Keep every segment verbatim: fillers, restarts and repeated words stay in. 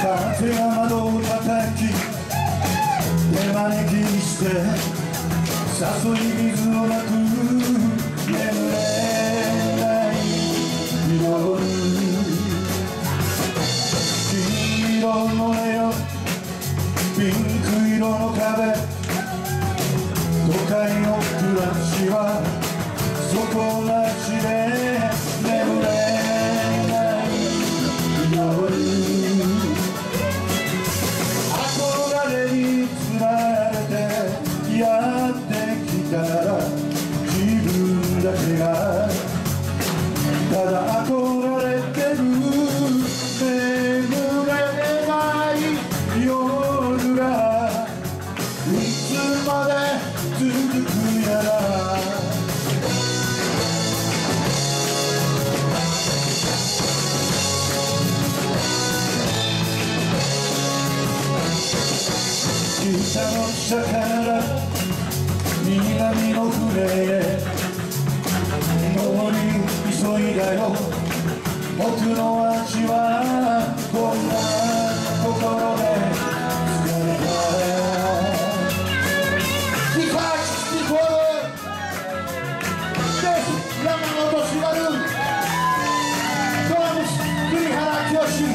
風が窓を叩き手招きにして誘い水をなく眠れない夜、金色のネオンピンク色の壁、都会の暮らしは底なしで眠れない夜、憧れにつられてやってきたら自分だけがただ憧れてる、眠れない夜がいつまで続くやら。北の下から南の船へ乗り急いだよ、僕の足はこんなところで疲れた。Die Quatsch, die Kurve des Yamamoto Shimaru Drums Kurihara Kiyoshi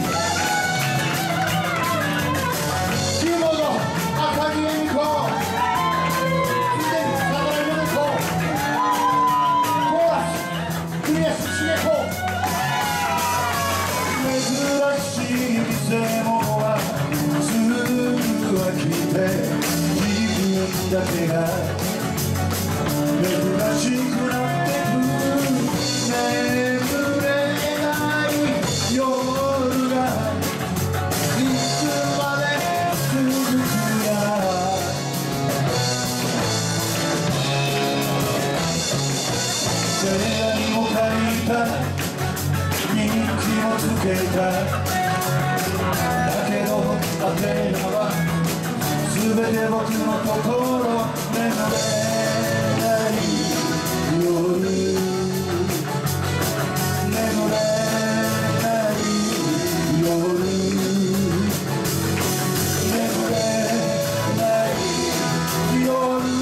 Kimono Akagi Emiko Hideki Sadarai Momoko Chorus Kuresu Shigeko 珍しい偽物はすぐ飽きて自分だけが珍しくなってく、眠れない夜がいつまで続くやら。部屋にも借りた日記もつけた、だけど当ては全て僕の心、眠れない夜、眠れない夜、眠れない夜。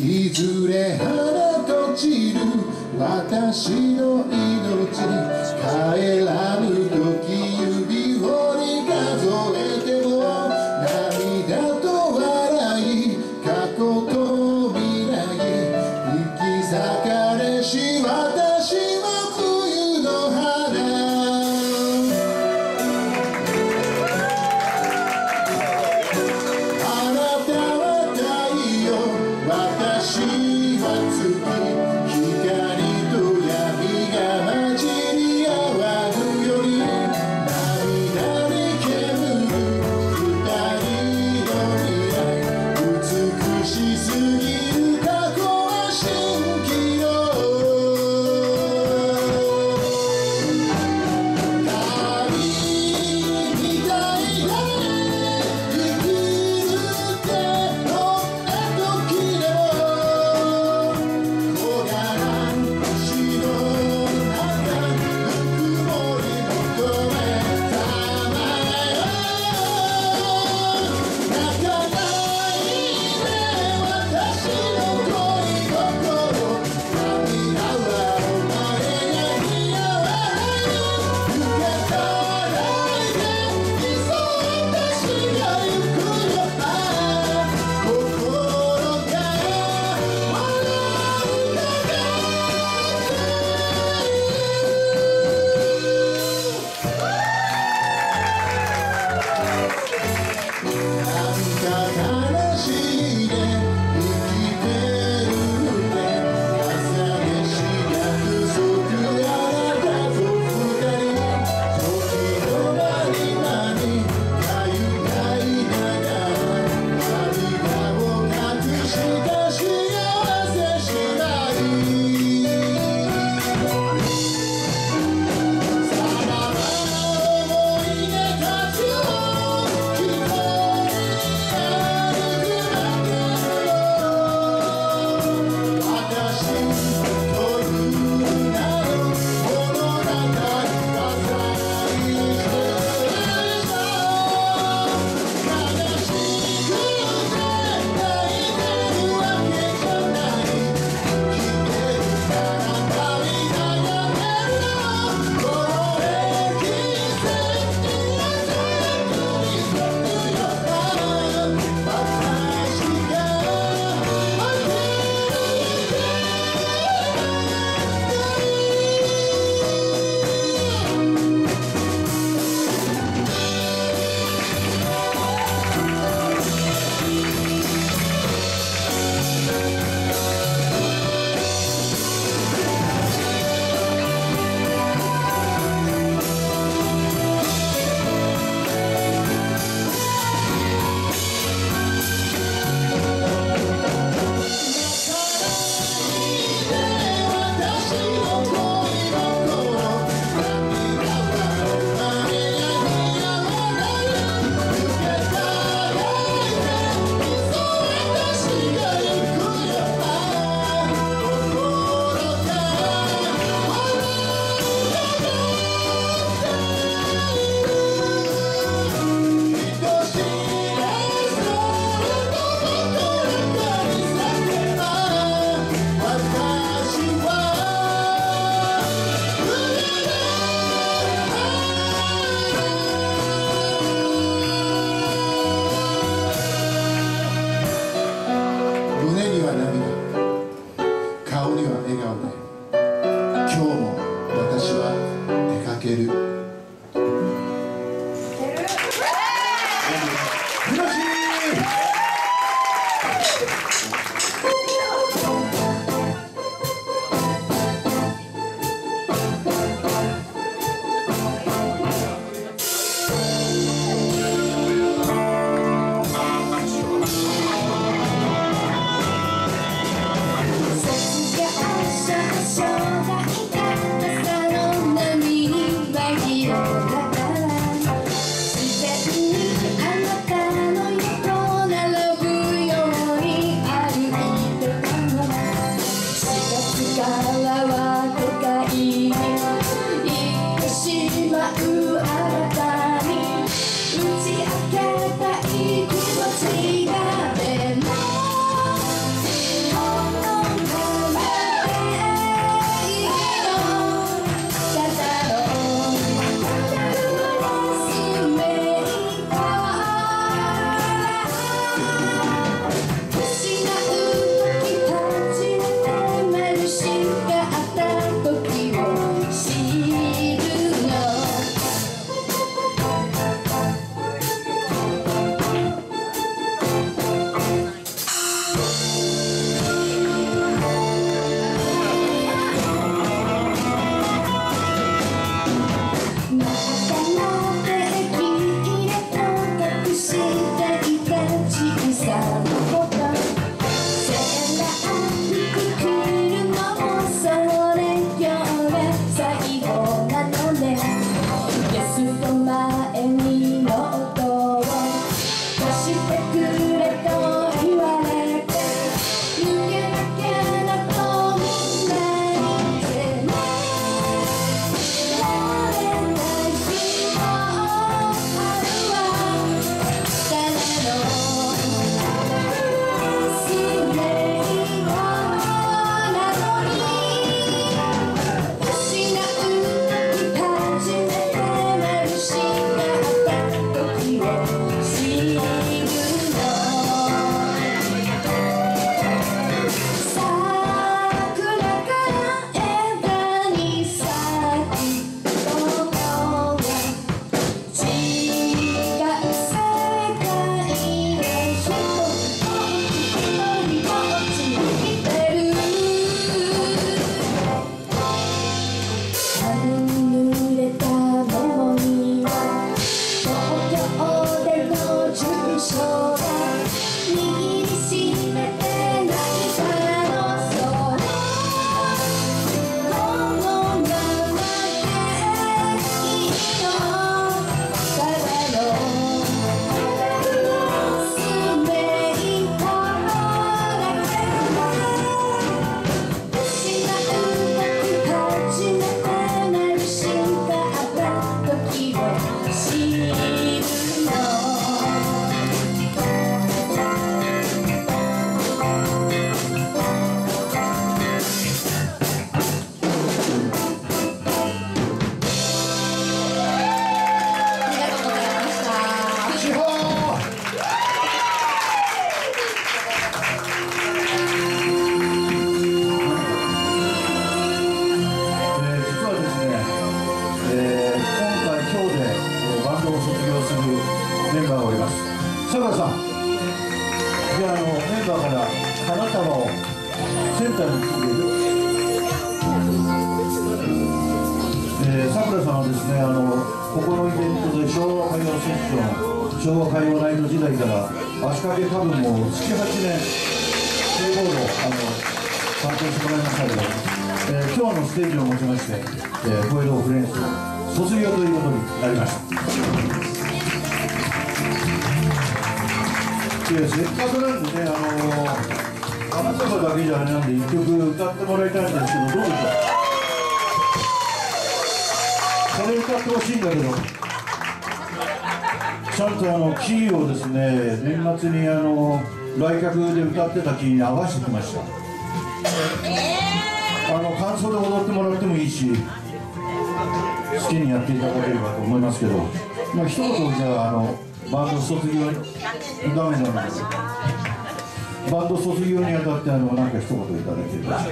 いずれ花と散る私の命帰らぬ時指折り数えても涙と笑い過去と未来引き裂かれし私は冬の花あなたは太陽私は月光と闇が混じり合わぬより涙に煙る二人の未来美しすぎる過去は蜃気楼旅みたいだ生きるってどんな時でも木枯らしの中ぬくもり求めたまえ泣かないで私の恋心涙はお前が似合わない受け取らないでいっそ私が行くよ心から笑うだけなんか悲しいで生きてるね朝飯約束あなたと二人時の間に間にかゆがいながら涙を隠した幸せしないさらば思い出たちを一人歩くだけ私という名の物語は再生した悲しくて泣いてるわけじゃない生きてるから旅悩めるのこの駅線に焦りするよ私が負け私の恋心涙はお前が似合わない受け取らないでいっそ私が行くよ心から笑うだけ人知れずその心がに叫ば私は胸には涙顔には笑顔で今日も私は出かける楽しい「 ンバーから花束をセンターにつける、えー、さくらさんはですね、あのここのイベントで昭和歌謡セッション、昭和歌謡ナイト時代から足掛け多分もうなな、はちねんキーボードをあの担当してもらいましたけど、えー、今日のステージをもちまして、えー、小江戸フレンズ卒業ということになりました。せっかくなんでね、あのー、花束だけじゃあれなんでいっきょく歌ってもらいたいんですけど、どうでしょう。これ歌ってほしいんだけど、ちゃんとあのキーをですね、年末にあの来客で歌ってたキーに合わせてきました。あの感想で踊ってもらってもいいし、好きにやっていただければと思いますけど、まあ一言じゃあ、あのバンド卒業にダメなので、バンド卒業にあたってあのなんか一言いただければ。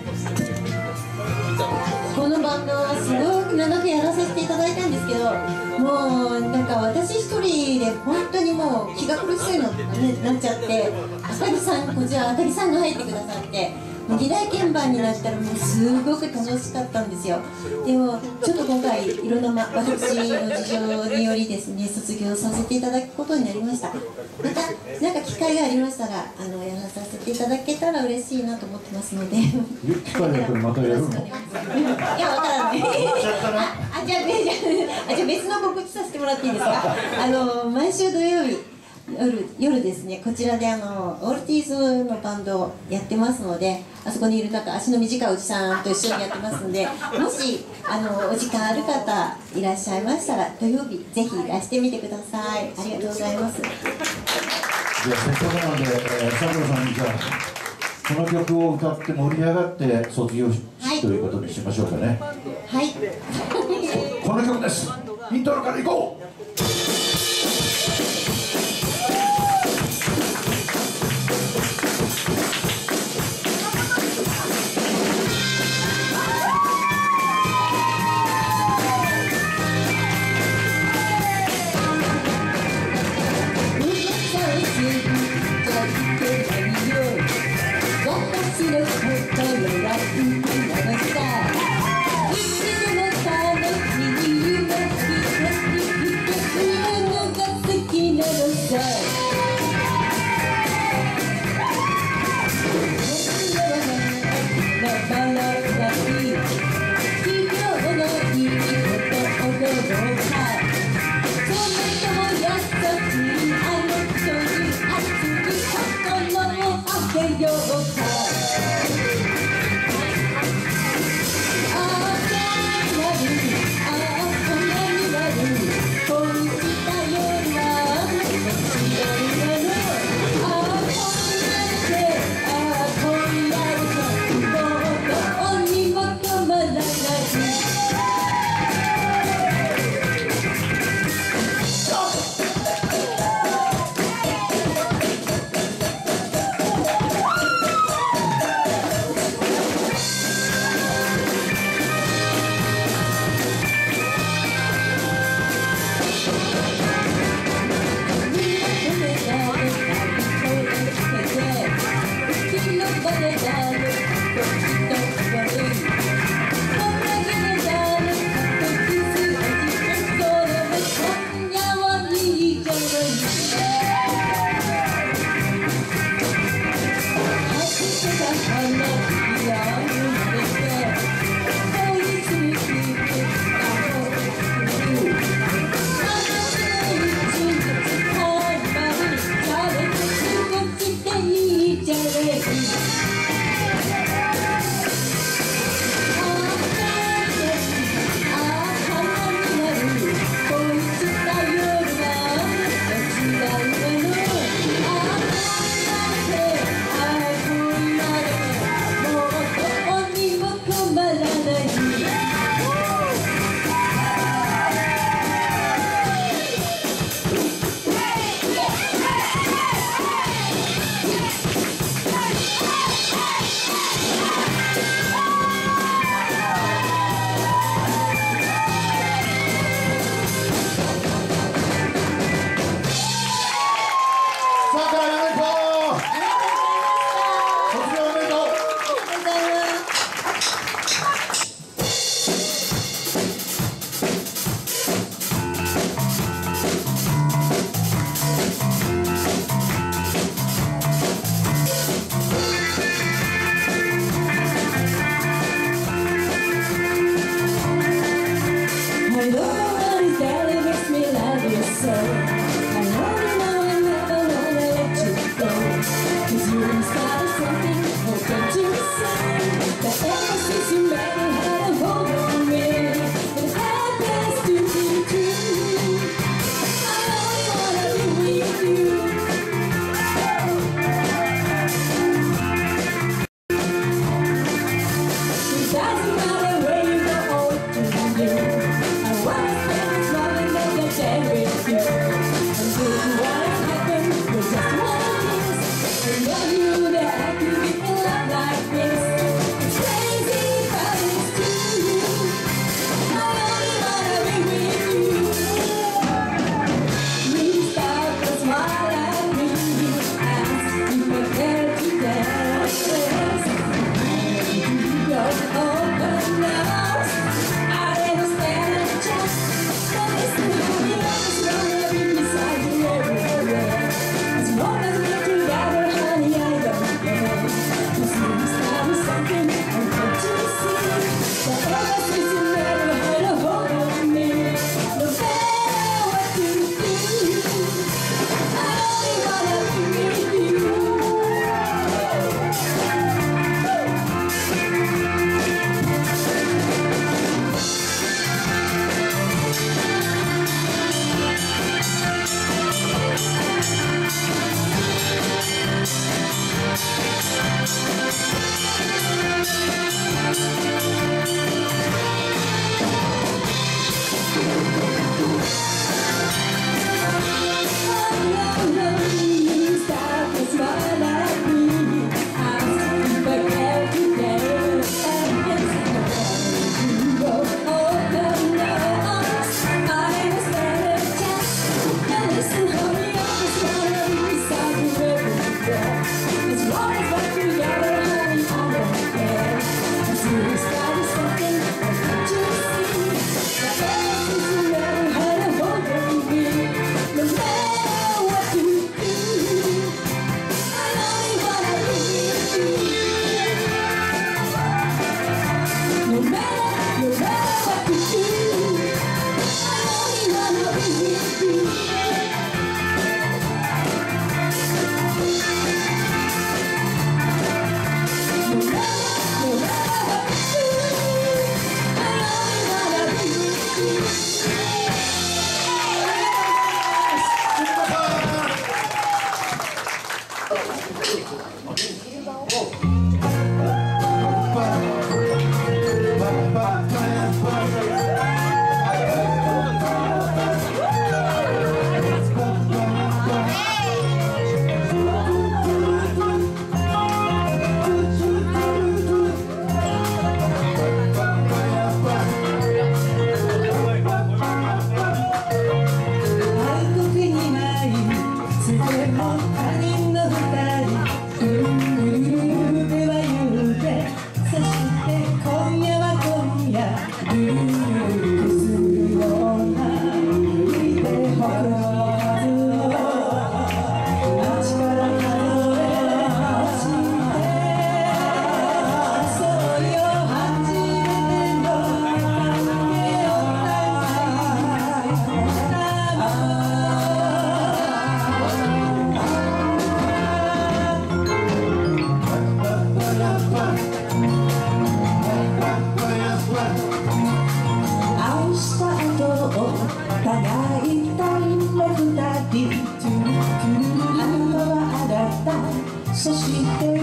このバンドはすごく長くやらせていただいたんですけど、もうなんか私一人で本当にもう気が苦しいのになっちゃって、あたりさん、こちらあたりさんが入ってくださって、二大鍵盤になったらもうすごく楽しかったんですよ。でもちょっと今回いろんな、ま、私の事情によりですね、卒業させていただくことになりました。またなんか機会がありましたらあのやらさせていただけたら嬉しいなと思ってますので。 機会だったらまたやるの？いや、 わからない。あ、じゃあ、あ、じゃあ別の告知させてもらっていいですか。あの毎週土曜日夜, 夜ですね、こちらであのオルティーズのバンドをやってますので、あそこにいる方、足の短いおじさんと一緒にやってますので、もしあのお時間ある方いらっしゃいましたら土曜日ぜひいらしてみてください。ありがとうございます。 じゃあせっかくなので、えー、さくらさんにじゃあこの曲を歌って盛り上がって卒業式、はい、ということにしましょうかね。 はい。 この曲です。イントロからいこう。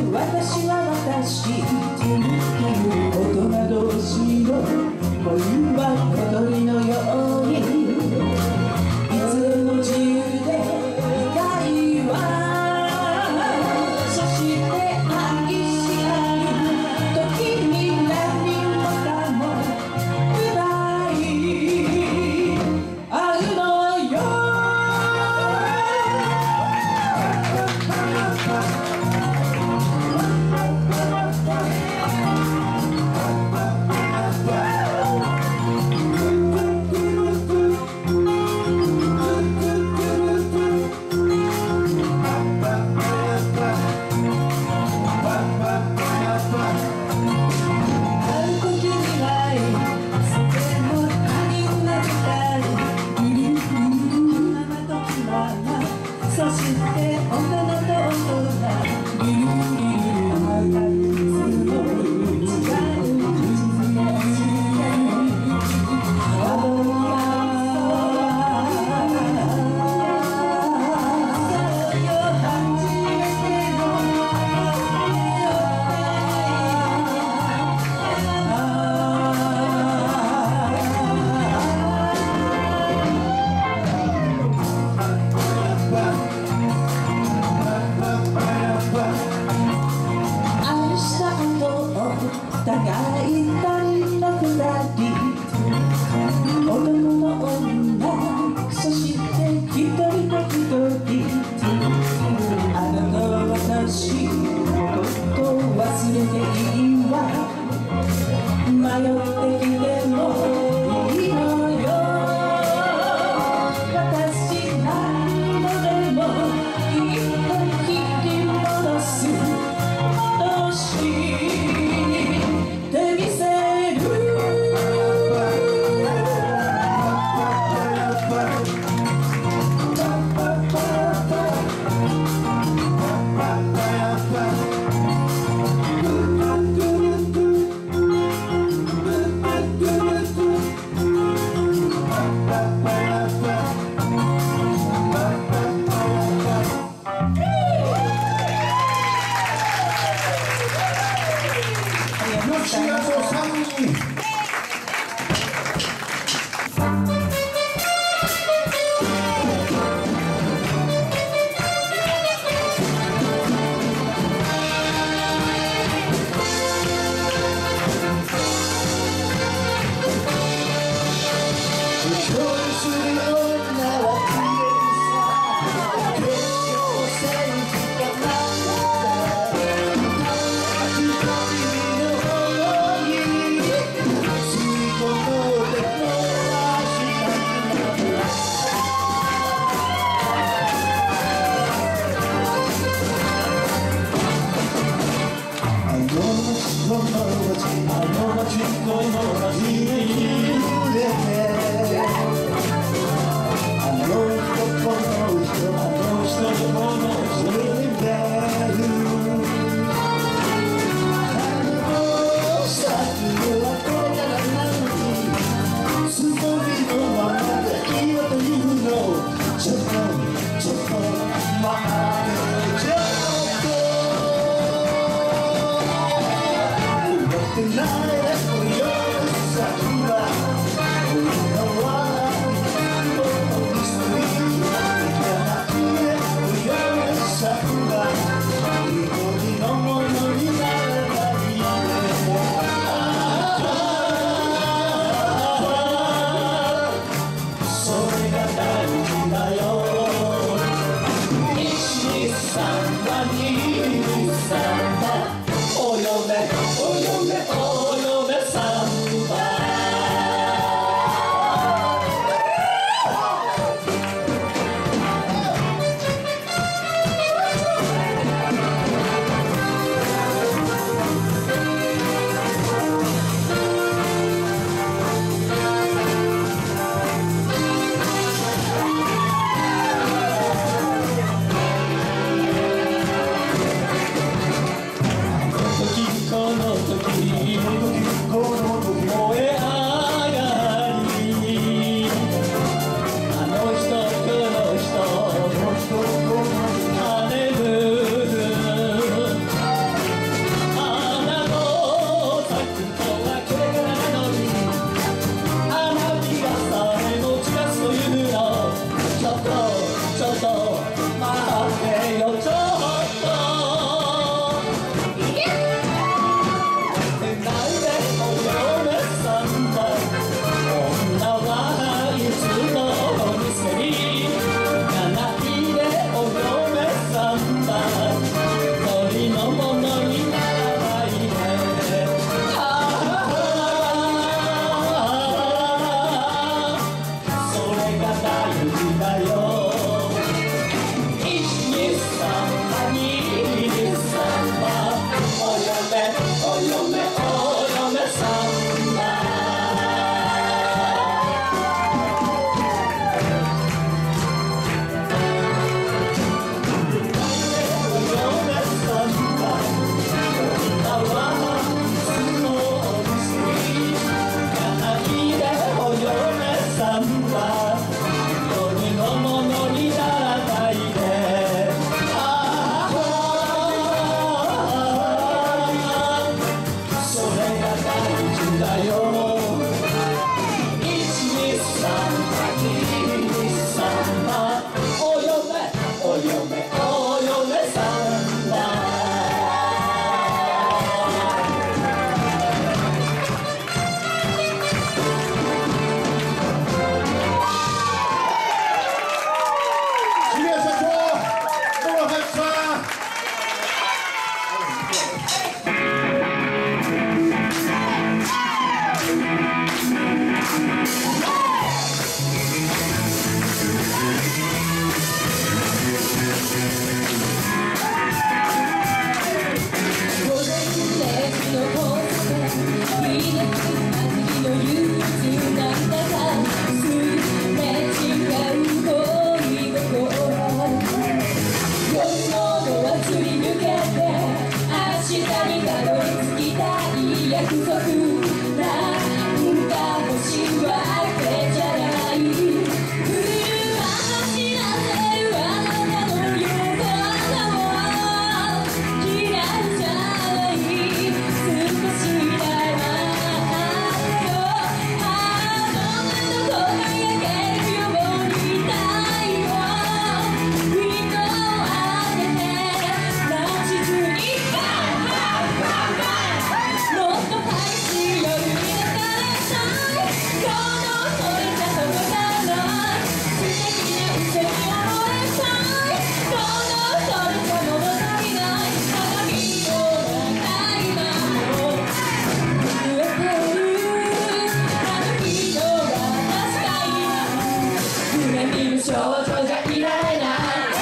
私は私大人同士の恋は小鳥のようにいつでも自由でいたいわそして愛し合う時に何もかも奪い合うのよそして大人と大人リルリル赤くすごい違う互い二人の二人男の女そして一人と一人あなたは私のこと忘れていいわ迷っていてもいいのよ私何度でもきっと切り戻す戻ししがつさんにちおよめおよめおよめだよいちにさんいちにさんお嫁お嫁お嫁さんだ渋谷社長野呂八さん約束なんか星はわけじゃない車走らせるあなたの夜空を嫌いじゃない少しだなよあの目の輝けるように太陽ウィンドウを開けて街中にバンバンバンバンもっと激しい夜に抱かれたいこのそれじゃ届かない素敵な嘘に溺れたいこのそれじゃ物足りない鏡の中今も震えてるあの日の私が今夢見る少女じゃいられない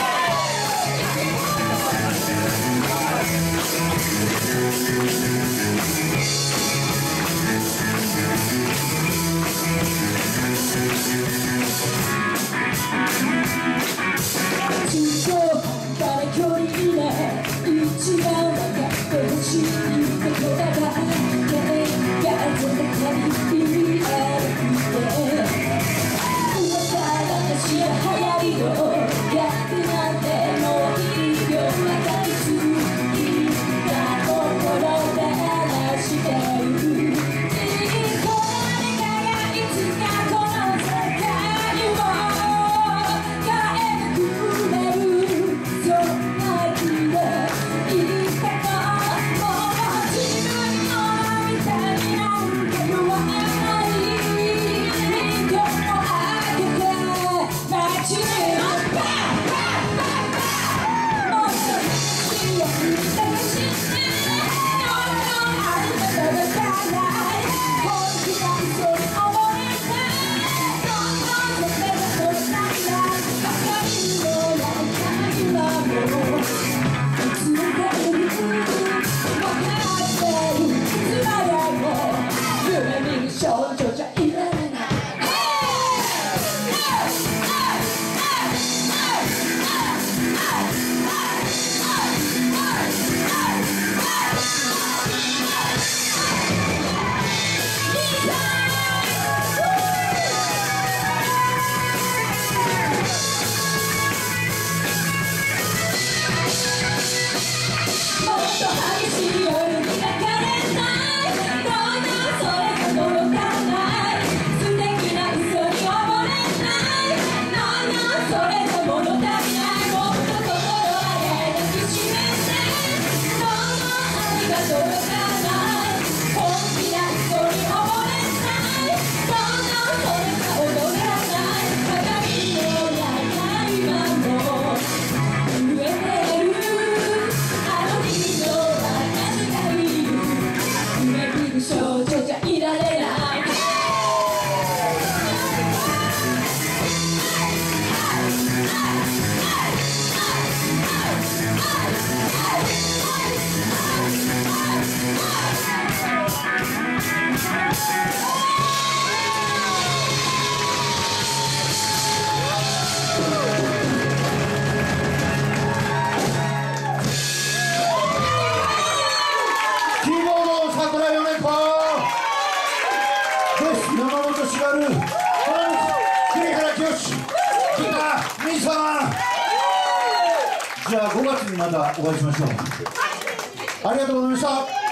中高から距離ね一番分かってほしいことだがねがぜだかに言い歩いて噂話や流行りの逆なんてもういいよ分かりついた心で話してるいい子誰かがいつかこの世界を変えてくれるそんな気でいいかともう自分の涙になんか言わないウィンドウを開けて街にバンバンバンバンもっと強く抱きしめどんどんあなたがかない本気な嘘に溺れてどんどんそれが届かないばかりの中今もいつまでいる分かってるいつまでも夢見る少女じゃいられないもっと激しい夜に抱かれたいどんどんそれが届かない素敵な嘘に溺れないどんどんそれが物足りないもっと心上げ抱きしめてどんどん愛が届かない本気な嘘に溺れないどんどんそれが踊らない鏡の中今も震えてるあの日の私がいる夢見る少女じゃいられないキーボード桜米子ベース山本しがるドラムス栗原清ギターミーさんじゃあごがつにまたお会いしましょうありがとうございました。